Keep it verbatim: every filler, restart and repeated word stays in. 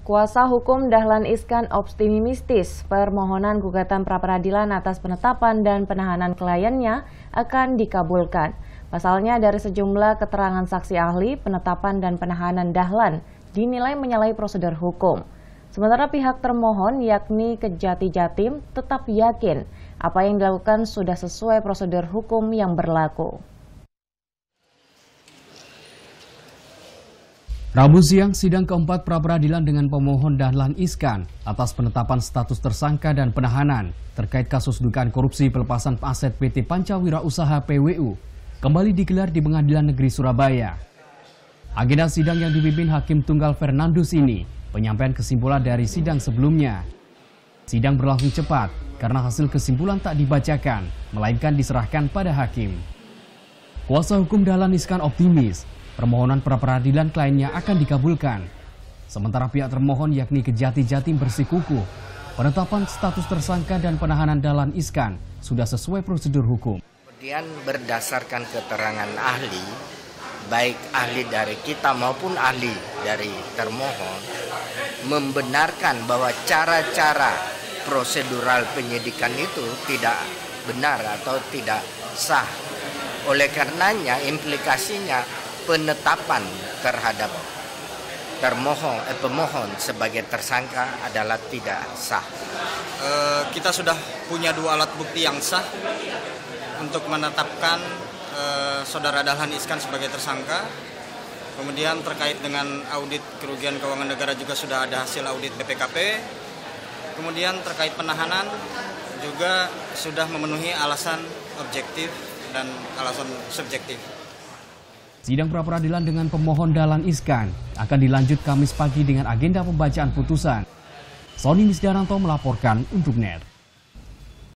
Kuasa hukum Dahlan Iskan optimistis permohonan gugatan pra-peradilan atas penetapan dan penahanan kliennya akan dikabulkan. Pasalnya dari sejumlah keterangan saksi ahli, penetapan dan penahanan Dahlan dinilai menyalahi prosedur hukum. Sementara pihak termohon yakni Kejati Jatim tetap yakin apa yang dilakukan sudah sesuai prosedur hukum yang berlaku. Rabu siang, sidang keempat pra-peradilan dengan pemohon Dahlan Iskan atas penetapan status tersangka dan penahanan terkait kasus dugaan korupsi pelepasan aset P T Pancawira Usaha P W U kembali digelar di Pengadilan Negeri Surabaya. Agenda sidang yang dipimpin Hakim Tunggal Fernandus ini penyampaian kesimpulan dari sidang sebelumnya. Sidang berlangsung cepat karena hasil kesimpulan tak dibacakan, melainkan diserahkan pada hakim. Kuasa hukum Dahlan Iskan optimis permohonan pra-peradilan kliennya akan dikabulkan. Sementara pihak termohon yakni Kejati Jatim bersikukuh penetapan status tersangka dan penahanan Dahlan Iskan sudah sesuai prosedur hukum. Kemudian berdasarkan keterangan ahli, baik ahli dari kita maupun ahli dari termohon, membenarkan bahwa cara-cara prosedural penyidikan itu tidak benar atau tidak sah. Oleh karenanya implikasinya penetapan terhadap termohon eh, pemohon sebagai tersangka adalah tidak sah. E, kita sudah punya dua alat bukti yang sah untuk menetapkan e, saudara Dahlan Iskan sebagai tersangka. Kemudian terkait dengan audit kerugian keuangan negara juga sudah ada hasil audit B P K P. Kemudian terkait penahanan juga sudah memenuhi alasan objektif dan alasan subjektif. Sidang pra-peradilan dengan pemohon Dahlan Iskan akan dilanjut Kamis pagi dengan agenda pembacaan putusan. Sony Misdaranto melaporkan untuk N E T.